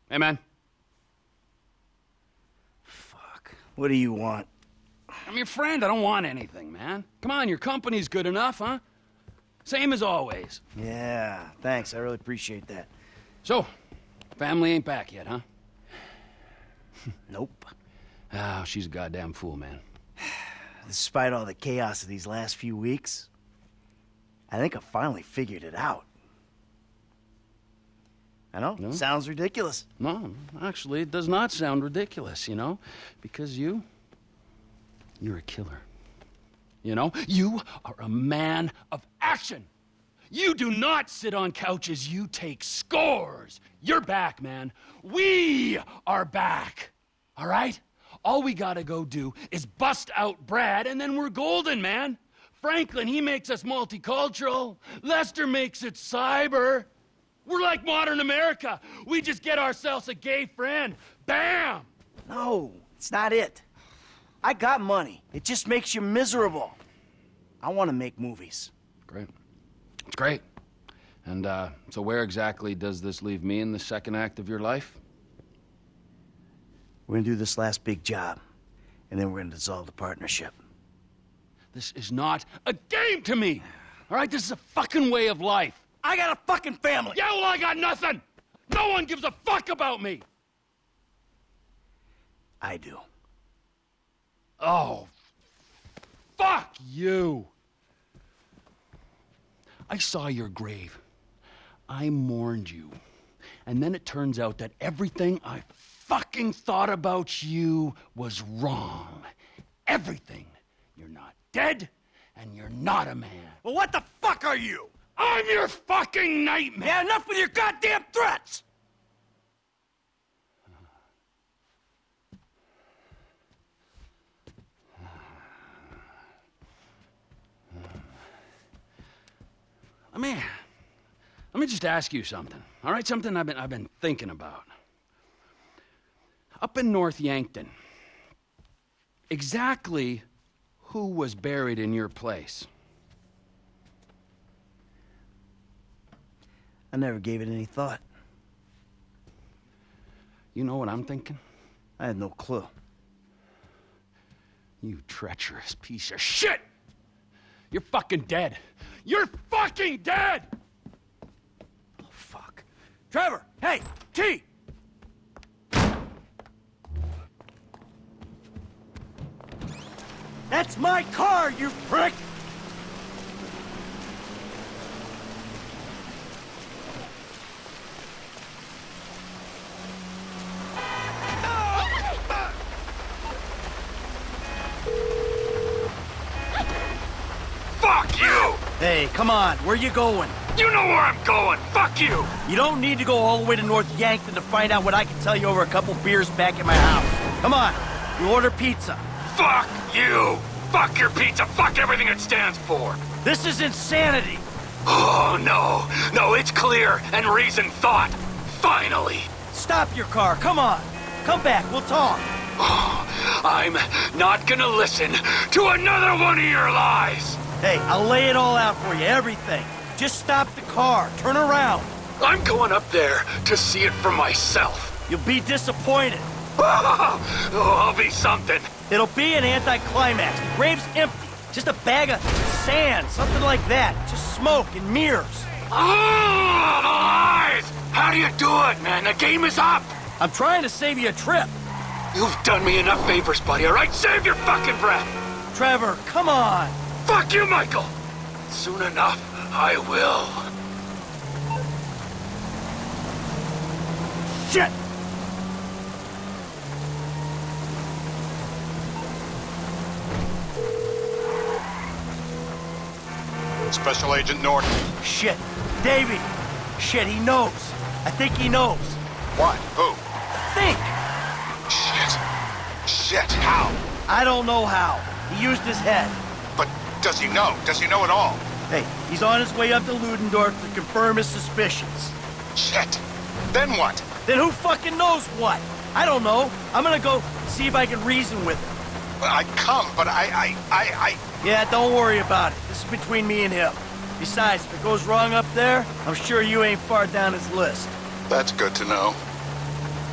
Hey, man. Fuck. What do you want? I'm your friend. I don't want anything, man. Come on, your company's good enough, huh? Same as always. Yeah, thanks. I really appreciate that. So, family ain't back yet, huh? Nope. Oh, she's a goddamn fool, man. Despite all the chaos of these last few weeks, I think I finally figured it out. I know, No? Sounds ridiculous. No, actually, it does not sound ridiculous, you know? Because you're a killer. You know? You are a man of action. You do not sit on couches, you take scores. You're back, man. We are back. All right? All we gotta go do is bust out Brad, and then we're golden, man. Franklin, he makes us multicultural. Lester makes it cyber. We're like modern America. We just get ourselves a gay friend. Bam! No, it's not it. I got money. It just makes you miserable. I want to make movies. Great. It's great. And, so where exactly does this leave me in the second act of your life? We're gonna do this last big job, and then we're gonna dissolve the partnership. This is not a game to me! All right, this is a fucking way of life. I got a fucking family! Yeah, well, I got nothing! No one gives a fuck about me! I do. Oh, fuck you! I saw your grave. I mourned you. And then it turns out that everything I fucking thought about you was wrong. Everything. You're not dead, and you're not a man. Well, what the fuck are you? I'm your fucking nightmare! Yeah, enough with your goddamn threats! Let me just ask you something, all right? Something I've been thinking about. Up in North Yankton, exactly who was buried in your place? I never gave it any thought. You know what I'm thinking? I had no clue. You treacherous piece of shit! You're fucking dead! You're fucking dead! Oh, fuck. Trevor! Hey! T! That's my car, you prick! Fuck you! Hey, come on, where you going? You know where I'm going! Fuck you! You don't need to go all the way to North Yankton to find out what I can tell you over a couple beers back at my house. Come on, we'll order pizza. Fuck you! Fuck your pizza! Fuck everything it stands for! This is insanity! Oh, no. No, it's clear and reasoned thought. Finally. Stop your car, come on! Come back, we'll talk! Oh, I'm not gonna listen to another one of your lies! Hey, I'll lay it all out for you, everything. Just stop the car, turn around. I'm going up there to see it for myself. You'll be disappointed. Oh, I'll be something. It'll be an anticlimax. The grave's empty. Just a bag of sand, something like that. Just smoke and mirrors. Oh, the lies! How do you do it, man? The game is up! I'm trying to save you a trip. You've done me enough favors, buddy, all right? Save your fucking breath! Trevor, come on! Fuck you, Michael! Soon enough, I will. Shit! Special Agent Norton. Shit! Davey! Shit, he knows. I think he knows. What? Who? Think! Shit. Shit, how? I don't know how. He used his head. But does he know? Does he know at all? Hey, he's on his way up to Ludendorff to confirm his suspicions. Shit. Then what? Then who fucking knows what? I don't know. I'm gonna go see if I can reason with him. Well, I'd come, but I... Yeah, don't worry about it. This is between me and him. Besides, if it goes wrong up there, I'm sure you ain't far down his list. That's good to know.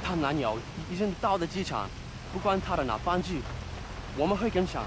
他男友已经到了机场，不管他的哪班机，我们会跟上。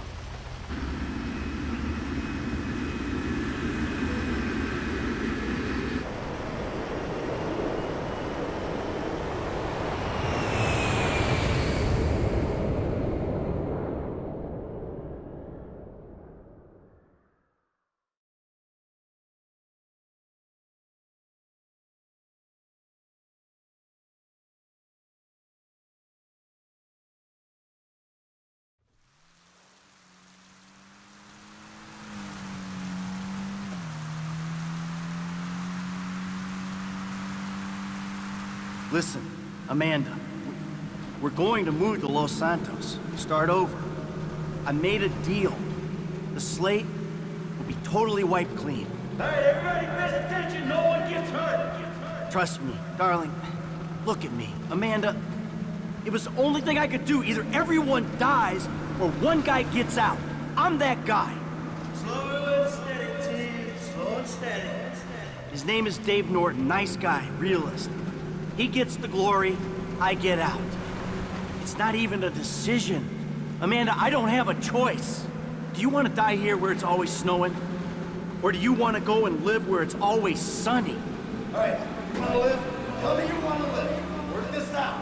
Listen, Amanda, we're going to move to Los Santos. Start over. I made a deal. The slate will be totally wiped clean. All right, everybody pays attention. No one gets hurt. Trust me, darling. Look at me. Amanda, it was the only thing I could do. Either everyone dies or one guy gets out. I'm that guy. Slow and steady, T. Slow and steady. His name is Dave Norton. Nice guy, realist. He gets the glory, I get out. It's not even a decision. Amanda, I don't have a choice. Do you want to die here where it's always snowing? Or do you want to go and live where it's always sunny? All right, you want to live? Tell me you want to live. Work this out.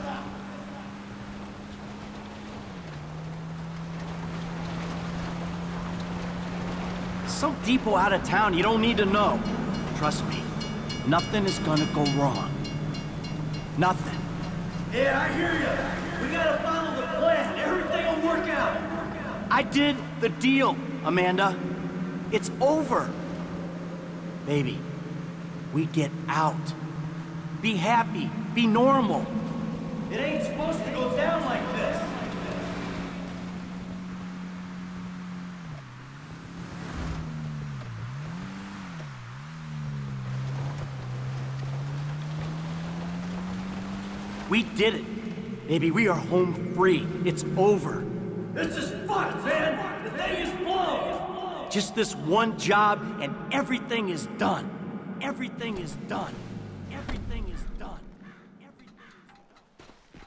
Some depot out of town you don't need to know. Trust me, nothing is gonna go wrong. Nothing. Yeah, I hear you. We gotta follow the plan. Everything will work out. I did the deal, Amanda. It's over. Baby, we get out. Be happy. Be normal. It ain't supposed to go down like this. We did it. Baby, we are home free. It's over. This is fucked, man. The thing is blown. Just this one job and everything is done. Everything is done. Everything is done. Everything is done.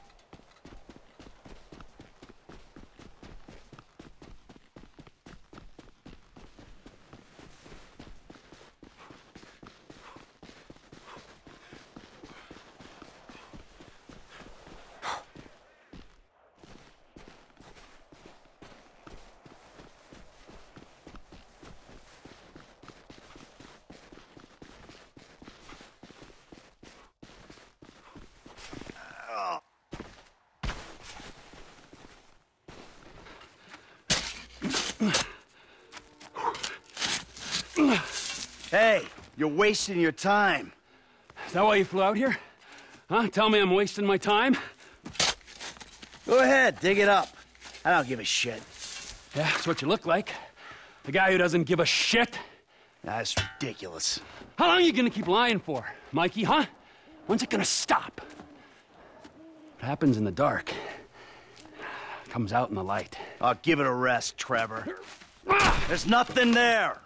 Hey, you're wasting your time. Is that why you flew out here? Huh? Tell me I'm wasting my time? Go ahead, dig it up. I don't give a shit. Yeah, that's what you look like. The guy who doesn't give a shit. That's ridiculous. How long are you gonna keep lying for, Mikey, huh? When's it gonna stop? What happens in the dark comes out in the light. I'll give it a rest, Trevor. There's nothing there.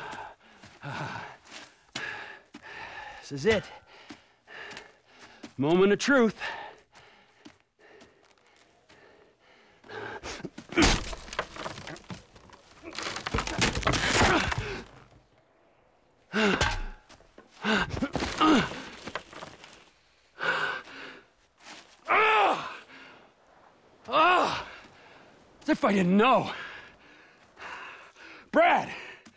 This is it. Moment of truth. As if I didn't know. Brad!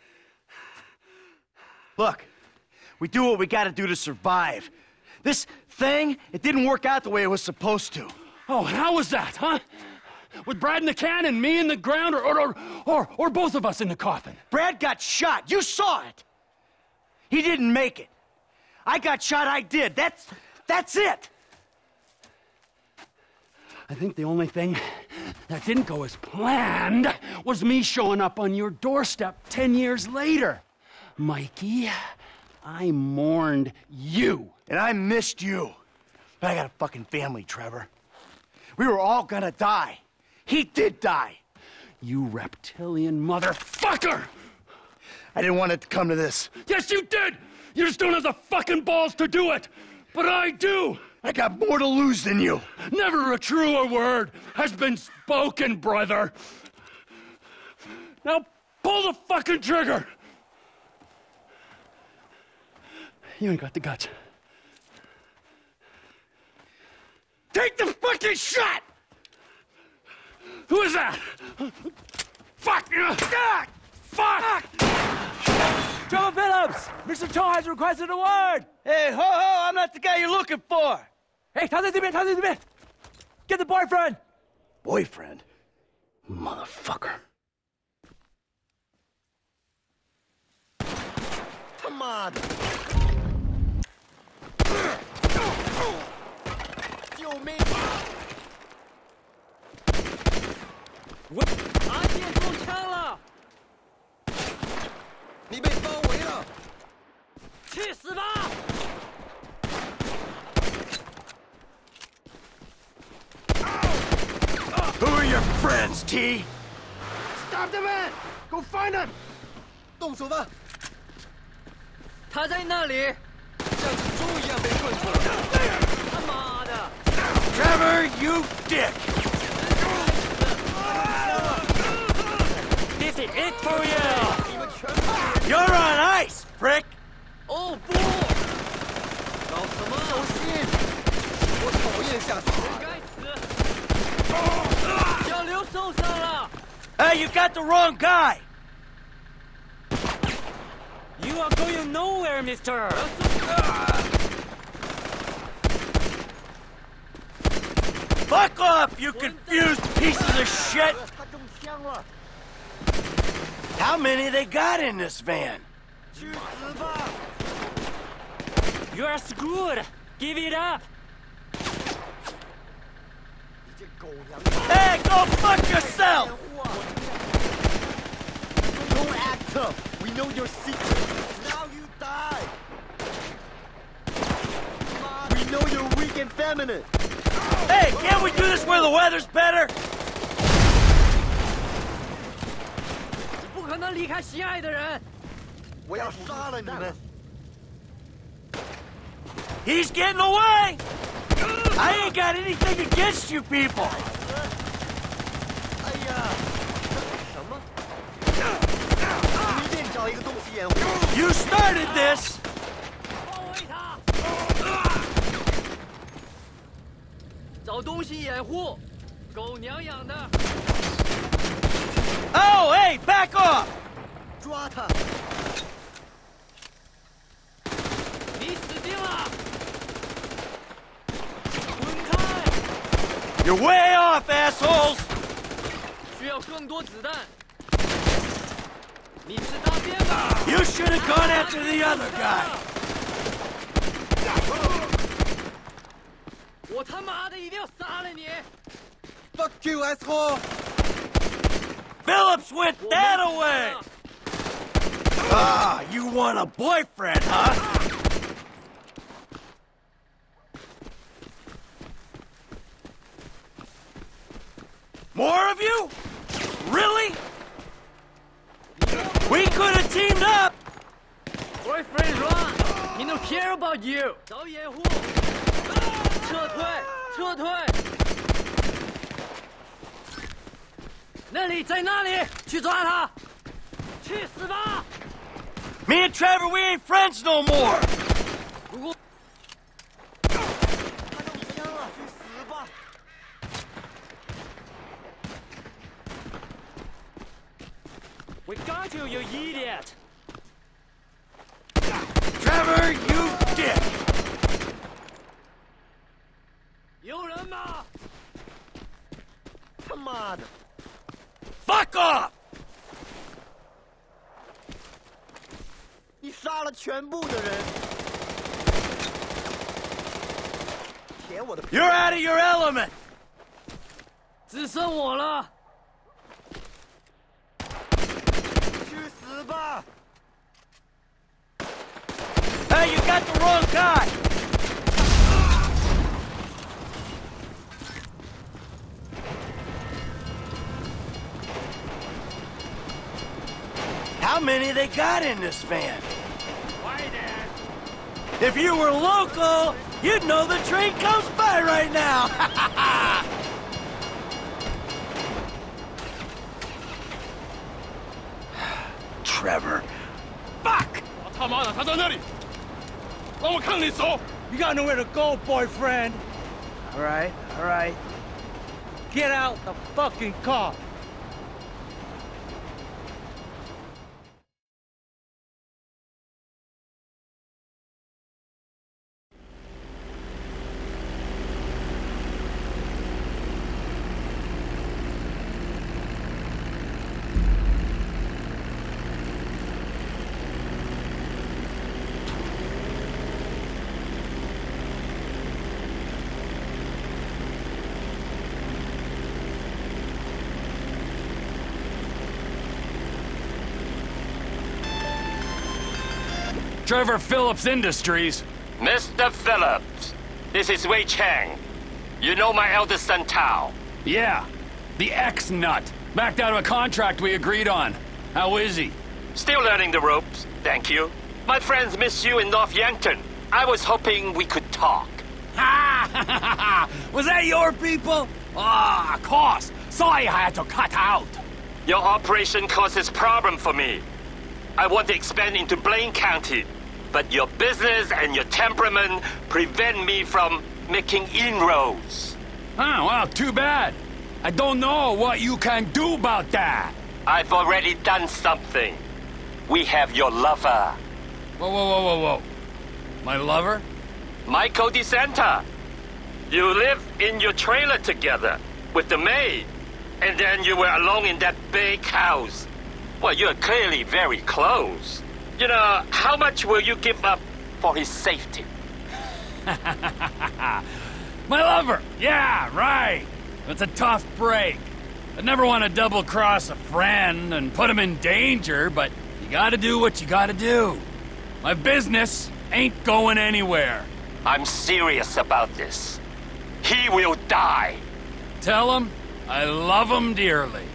Look, we do what we gotta do to survive. This thing, it didn't work out the way it was supposed to. Oh, and how was that, huh? With Brad in the can and me in the ground, or both of us in the coffin? Brad got shot. You saw it. He didn't make it. I got shot, I did. That's it. I think the only thing that didn't go as planned was me showing up on your doorstep 10 years later. Mikey, I mourned you. And I missed you. But I got a fucking family, Trevor. We were all gonna die. He did die. You reptilian motherfucker! I didn't want it to come to this. Yes, you did! You just don't have the fucking balls to do it! But I do! I got more to lose than you. Never a truer word has been spoken, brother. Now pull the fucking trigger. You ain't got the guts. Take the fucking shot! Who is that? Fuck! God! Fuck! Trevor Phillips! Mr. Cho has requested a word! Hey, ho ho! I'm not the guy you're looking for! Hey, 他在这边，他在这边! Get the boyfriend! Boyfriend? Motherfucker. Come on! 救命！阿健中枪了！你被包围了！去死吧！ Who are your friends, T? Stop the man! Go find him! 动手吧！他在那里，像只猪一样被困住了。他妈的 Trevor, you dick! This is it for you! You're on ice, prick! 哦不！搞什么？小心！我讨厌下水。该死！小刘受伤了。Hey, you got the wrong guy! You are going nowhere, mister! Fuck off, you confused pieces of shit! How many they got in this van? You are screwed! Give it up! Hey, go fuck yourself! Don't act tough. We know your secret. Now you die. We know you're weak and feminine. Hey, can't we do this where the weather's better? 你不可能离开心爱的人。我要杀了你们。He's getting away. I ain't got anything against you people. 哎呀，什么？ You started this! Oh, hey, back off! 抓他！你死定了！滚开！ You're way off, assholes! 需要更多子弹。 You should have gone after the other guy. 我他妈的一定要杀了你 Fuck you, asshole! Phillips went that away! Ah, you want a boyfriend, huh? More of you? Really? We could have teamed up! Boyfriend run! He don't care about you! 找掩护！撤退！撤退！那里，在那里！去抓他！去死吧 ！Me and Trevor, we ain't friends no more! 如果他中枪了，去死吧！ We got you, you idiot! Trevor, you dick! 有人吗？他妈的 ！Fuck off! 你杀了全部的人。舔我的。You're out of your element. 只剩我了。 Hey, you got the wrong guy! How many they got in this van? Why, Dad? If you were local, You'd know the train comes by right now! Trevor. Fuck! 他妈的，他在那里，让我看你走。 You got nowhere to go, boyfriend. All right, all right. Get out the fucking car. Trevor Phillips Industries. Mr. Phillips, this is Wei Chang. You know my eldest son, Tao. Yeah, the ex-nut. Backed out of a contract we agreed on. How is he? Still learning the ropes, thank you. My friends miss you in North Yankton. I was hoping we could talk. Ha! Was that your people? Ah, of course. Sorry I had to cut out. Your operation causes problem for me. I want to expand into Blaine County, but your business and your temperament prevent me from making inroads. Oh, well, too bad. I don't know what you can do about that. I've already done something. We have your lover. Whoa. My lover? Michael DeSanta. You live in your trailer together with the maid, and then you were alone in that big house. Well, you're clearly very close. You know, how much will you give up for his safety? My lover! Yeah, right. It's a tough break. I'd never want to double-cross a friend and put him in danger, but you gotta do what you gotta do. My business ain't going anywhere. I'm serious about this. He will die. Tell him I love him dearly.